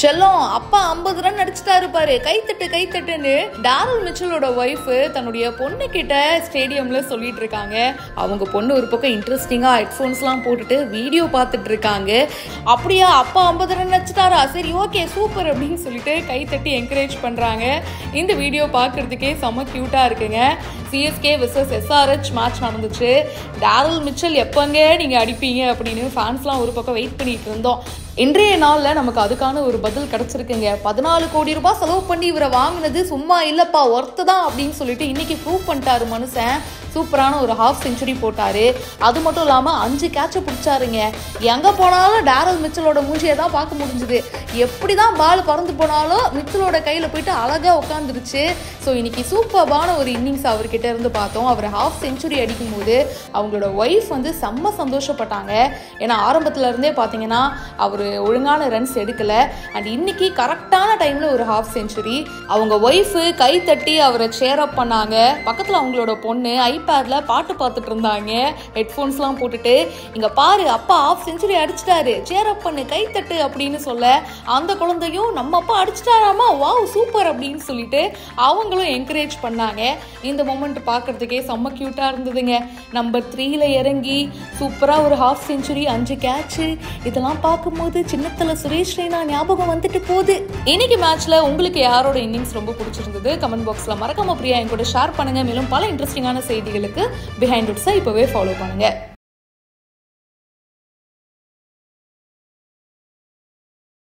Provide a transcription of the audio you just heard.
செல்லம் அப்பா 50 ரன் அடிச்சுட்டாரு பாரு, கைத்தட்டுன்னு டாரல் மிச்சலோட ஒய்ஃப் தன்னுடைய பொண்ணு கிட்ட ஸ்டேடியம்ல சொல்லிட்டு இருக்காங்க. அவங்க பொண்ணு ஒரு பக்கம் இன்ட்ரெஸ்டிங்கா ஹெட்ஃபோன்ஸ்லாம் போட்டுட்டு வீடியோ பார்த்துட்டு இருக்காங்க. அப்படியா அப்பா 50 ரன் அடிச்சுட்டாரா, சரி ஓகே சூப்பர் அப்படின்னு சொல்லிட்டு கைத்தட்டி என்கரேஜ் பண்றாங்க. இந்த வீடியோ பார்க்கறதுக்கே செம்ம கியூட்டா இருக்குங்க. CSK vs SRH மேட்ச் நடந்துச்சு. டாரல் மிச்சல் எப்பங்க நீங்க அடிப்பீங்க அப்படின்னு ஃபேன்ஸ்லாம் ஒரு பக்கம் வெயிட் பண்ணிட்டு இருந்தோம். இன்றைய நாளில் நமக்கு அதுக்கான ஒரு பதில் கிடச்சிருக்குங்க. 14 கோடி ரூபாய் செலவு பண்ணி இவரை வாங்கினது சும்மா இல்லைப்பா, ஒர்த்து தான் அப்படின்னு சொல்லிட்டு இன்னைக்கு ப்ரூவ் பண்ணிட்டாரு மனுஷன். சூப்பரான ஒரு ஹாஃப் செஞ்சுரி போட்டாரு. அது மட்டும் இல்லாமல் 5 கேட்சை பிடிச்சாருங்க. எங்கே போனாலும் டாரல் மிச்சலோட மூஞ்சியை தான் பார்க்க முடிஞ்சுது. எப்படி தான் பால் பறந்து போனாலும் மிச்சலோட கையில் போயிட்டு அழகாக உட்காந்துருச்சு. ஸோ இன்னைக்கு சூப்பரான ஒரு இன்னிங்ஸ் அவர்கிட்ட இருந்து பார்த்தோம். அவர் ஹாஃப் செஞ்சுரி அடிக்கும்போது அவங்களோட ஒய்ஃப் செம்ம சந்தோஷப்பட்டாங்க. ஏன்னா ஆரம்பத்துல இருந்தே பார்த்தீங்கன்னா அவர் ஒழுங்கான ரன்ஸ் எடுக்கலை. அண்ட் இன்னைக்கு கரெக்டான டைமில் ஒரு ஹாஃப் செஞ்சுரி. அவங்க ஒய்ஃபு கை தட்டி அவரை சேர் அப் பண்ணாங்க. பக்கத்தில் அவங்களோட பொண்ணு ஐபேட்ல பாட்டு பார்த்துட்டு இருந்தாங்க, ஹெட்ஃபோன்ஸ்லாம் போட்டுட்டு. இங்கே பாரு அப்பா ஹாஃப் செஞ்சுரி அடிச்சிட்டாரு, சேர் அப் பண்ணு கை தட்டு அப்படின்னு சொல்ல அந்த குழந்தையும் நம்ம அப்பா அடிச்சிட்டாராமா, வாவ் சூப்பர் அப்படின்னு சொல்லிட்டு அவங்களும் என்கரேஜ் பண்ணாங்க. இந்த மொமெண்ட் பார்க்கறதுக்கே செம்ம கியூட்டாக இருந்ததுங்க. நம்பர் 3ல இறங்கி சூப்பராக ஒரு ஹாஃப் செஞ்சுரி, 5 கேட்சு, இதெல்லாம் பார்க்கும்போது சின்னத்தல சுரேஷ் ரெய்னா ஞாபகம் வந்துட்டு போகுது. இன்னைக்கு மேட்ச்ல உங்களுக்கு யாரோட இன்னிங்ஸ் ரொம்ப பிடிச்சிருந்தது கமெண்ட் பாக்ஸ்ல மறக்காம பிரியா என் கூட ஷேர் பண்ணுங்க. மேலும் பல இன்ட்ரெஸ்டிங்கான செய்திகளுக்கு பிஹைண்ட் வுட்ஸை இப்பவே ஃபாலோ பண்ணுங்க.